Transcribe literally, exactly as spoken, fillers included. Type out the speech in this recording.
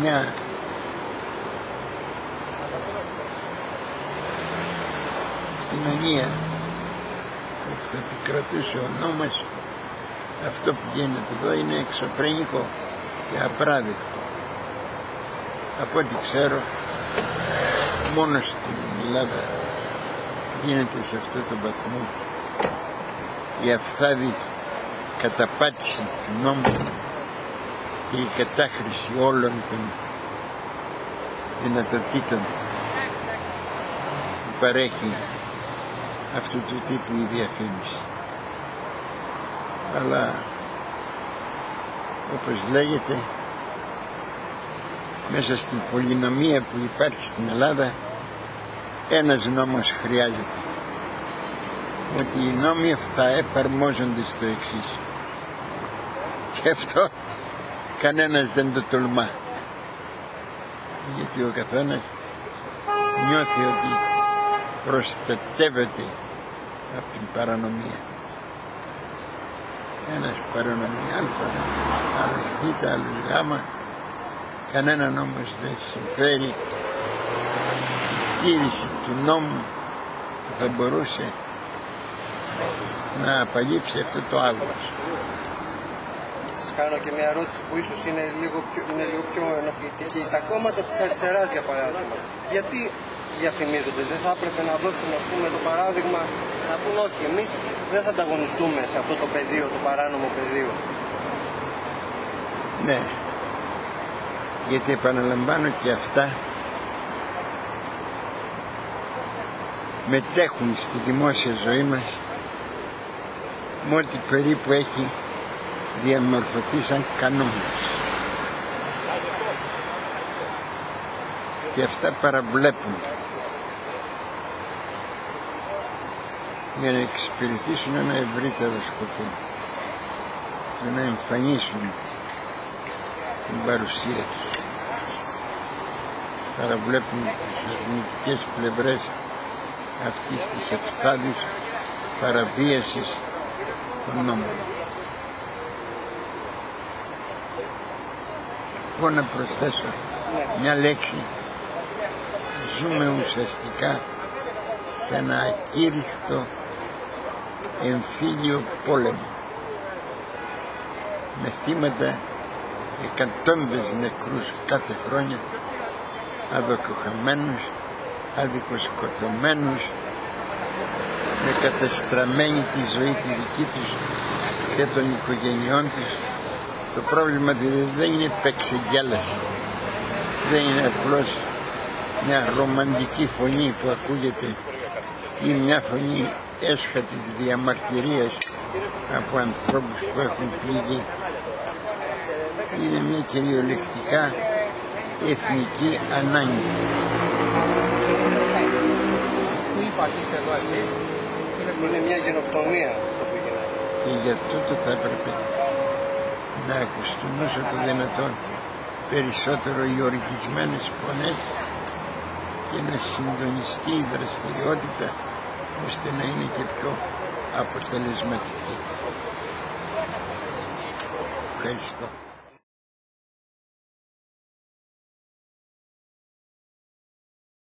μια κοινωνία που θα επικρατούσε ο νόμος, αυτό που γίνεται εδώ είναι εξωφρενικό και απράδεκτο. Από ό,τι ξέρω, μόνο στην Ελλάδα γίνεται σε αυτό το βαθμό η αυθάδη καταπάτηση του νόμου και η κατάχρηση όλων των δυνατοτήτων που παρέχει αυτού του τύπου η διαφήμιση. Αλλά όπως λέγεται, μέσα στην πολυνομία που υπάρχει στην Ελλάδα, ένας νόμος χρειάζεται, ότι οι νόμοι θα εφαρμόζονται στο εξής, και αυτό κανένας δεν το τολμά, γιατί ο καθένας νιώθει ότι προστατεύεται από την παρανομία. Ένας παρανομεί α, άλλος β, άλλος γ, κανέναν όμως δεν συμφέρει η τήρηση του νόμου που θα μπορούσε να απαλείψει αυτό το άγχος. Σας κάνω και μια ερώτηση που ίσως είναι λίγο πιο, είναι λίγο πιο ενοχλητική. Τα κόμματα της αριστεράς, για παράδειγμα, γιατί διαφημίζονται? Δεν θα έπρεπε να δώσουν, ας πούμε, το παράδειγμα, να πούν όχι, εμείς δεν θα ανταγωνιστούμε σε αυτό το πεδίο, το παράνομο πεδίο? Ναι, γιατί επαναλαμβάνω και αυτά μετέχουν στη δημόσια ζωή μας με ό,τι περίπου έχει διαμορφωθεί σαν κανόνες, και αυτά παραβλέπουν για να εξυπηρετήσουν ένα ευρύτερο σκοπό, για να εμφανίσουν την παρουσία τους. Παραβλέπουν τις αρνητικές πλευρές αυτής της αυθάδης παραβίασης των νόμων. Εγώ να προσθέσω μια λέξη. Ζούμε ουσιαστικά σε ένα ακήρυχτο εμφύλιο πόλεμο, με θύματα εκατόντες νεκρούς κάθε χρόνια, αδοκοχαμένους, αδικοσκοτωμένους, με κατεστραμμένη τη ζωή τη δική τους και των οικογενειών τους. Το πρόβλημα δηλαδή δεν είναι παίξεγγέλαση, δεν είναι απλώς μια ρομαντική φωνή που ακούγεται ή μια φωνή έσχατης διαμαρτυρίας από ανθρώπους που έχουν πληγεί. Είναι μια κυριολεκτικά εθνική ανάγκη. Είναι μια γενοκτονία αυτό που γίνεται. Και για τούτο θα έπρεπε να ακουστούν όσο το δυνατόν περισσότερο οι οργισμένες φωνές και να συντονιστεί η δραστηριότητα ώστε να είναι και πιο αποτελεσματική. Ευχαριστώ.